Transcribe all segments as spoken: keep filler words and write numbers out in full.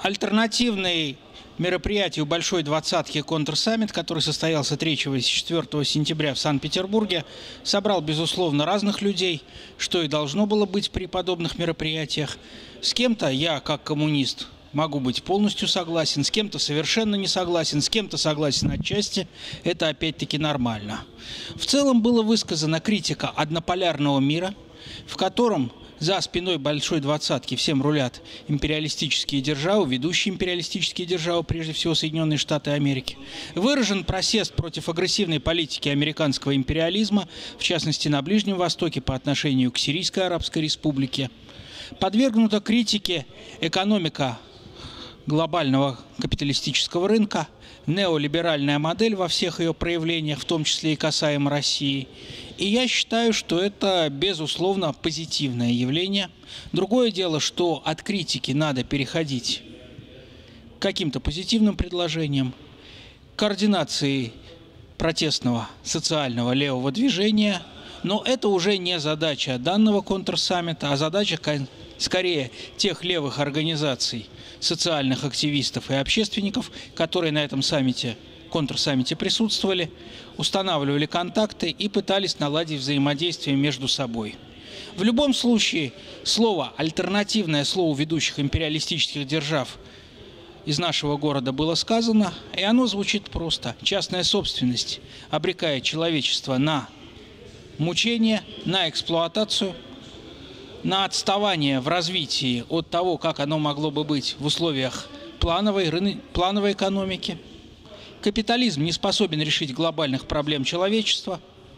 Альтернативный мероприятию Большой двадцатки контрсаммит, который состоялся третьего и четвёртого сентября в Санкт-Петербурге, собрал, безусловно, разных людей, что и должно было быть при подобных мероприятиях. С кем-то я, как коммунист, могу быть полностью согласен, с кем-то совершенно не согласен, с кем-то согласен отчасти. Это опять-таки нормально. В целом была высказана критика однополярного мира, в котором за спиной Большой двадцатки всем рулят империалистические державы, ведущие империалистические державы, прежде всего Соединенные Штаты Америки. Выражен протест против агрессивной политики американского империализма, в частности на Ближнем Востоке по отношению к Сирийской Арабской Республике. Подвергнута критике экономика глобального капиталистического рынка, неолиберальная модель во всех ее проявлениях, в том числе и касаемо России. И я считаю, что это, безусловно, позитивное явление. Другое дело, что от критики надо переходить к каким-то позитивным предложениям, к координации протестного социального левого движения. Но это уже не задача данного контрсаммита, а задача, скорее, тех левых организаций, социальных активистов и общественников, которые на этом саммите, контрсаммите присутствовали, устанавливали контакты и пытались наладить взаимодействие между собой. В любом случае, слово, альтернативное слову ведущих империалистических держав из нашего города было сказано, и оно звучит просто. Частная собственность обрекает человечество на мучение, на эксплуатацию, на отставание в развитии от того, как оно могло бы быть в условиях плановой, рыны, плановой экономики. Капитализм не способен решить глобальных проблем человечества.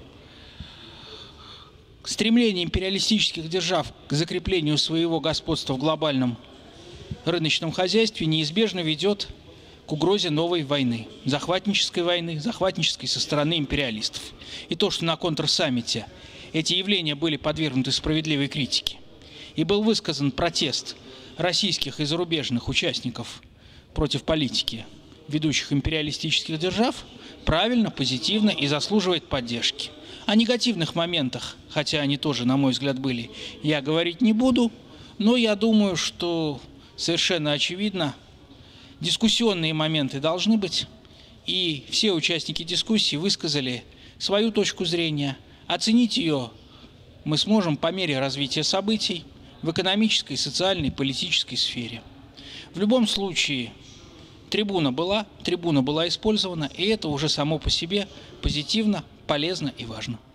Стремление империалистических держав к закреплению своего господства в глобальном рыночном хозяйстве неизбежно ведет к угрозе новой войны, захватнической войны, захватнической со стороны империалистов. И то, что на контрсаммите эти явления были подвергнуты справедливой критике, и был высказан протест российских и зарубежных участников против политики ведущих империалистических держав, правильно, позитивно и заслуживает поддержки. О негативных моментах, хотя они тоже, на мой взгляд, были, я говорить не буду, но я думаю, что совершенно очевидно, дискуссионные моменты должны быть, и все участники дискуссии высказали свою точку зрения. Оценить ее мы сможем по мере развития событий в экономической, социальной, политической сфере. В любом случае, трибуна была, трибуна была использована, и это уже само по себе позитивно, полезно и важно.